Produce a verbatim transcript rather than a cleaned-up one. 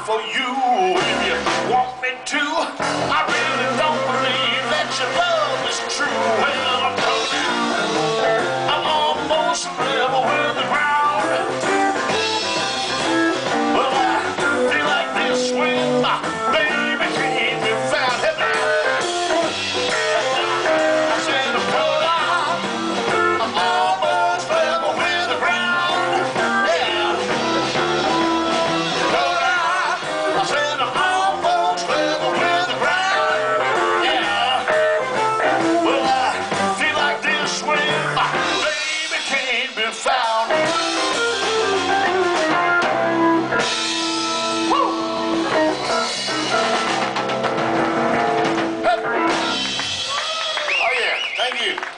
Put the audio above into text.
for you if you want me to. I really don't believe that your love is true. Well, I'm coming down. I'm almost level with the ground. Well, I feel like this when my baby can't be found. Help me. I said I'm coming down. I'm almost level with the ground. Yeah. Coming down. I said I'm almost level with the ground. Yeah. Well, I feel like this when my baby can't be found. Woo! Oh yeah, thank you.